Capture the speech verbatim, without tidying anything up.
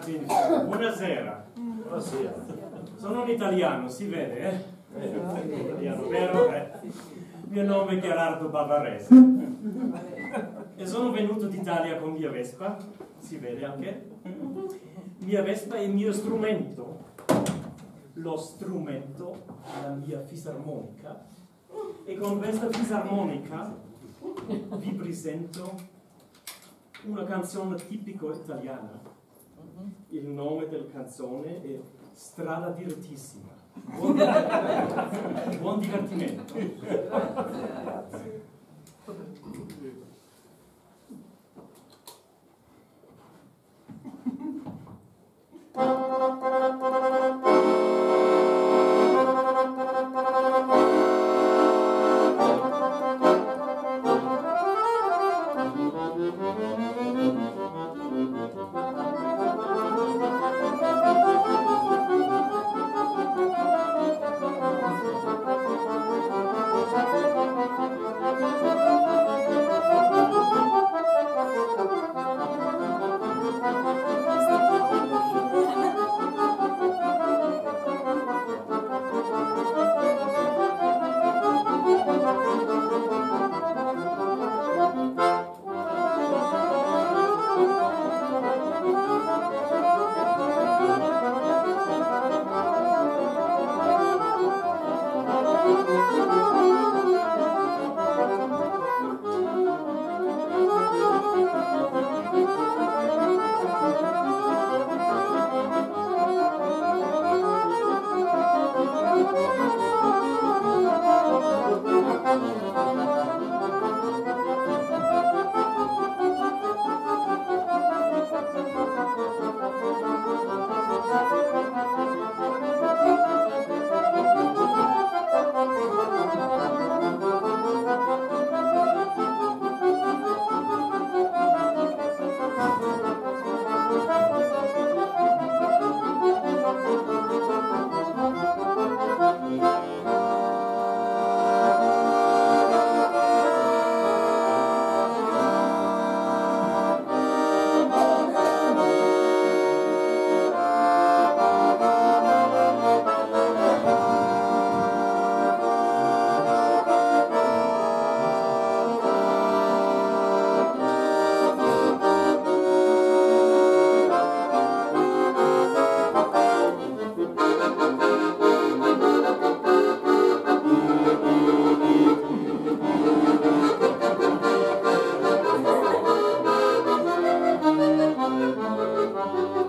Martini. Buonasera. Buonasera. Sono un italiano, si vede, eh? eh italiano, vero? Eh. Il mio nome è Gerardo Bavarese. E sono venuto d'Italia con mia Vespa, si vede anche. Mia Vespa è il mio strumento, lo strumento della mia fisarmonica. E con questa fisarmonica vi presento una canzone tipico italiana. Il nome della canzone è Strada direttissima. Buon, buon divertimento. Thank you.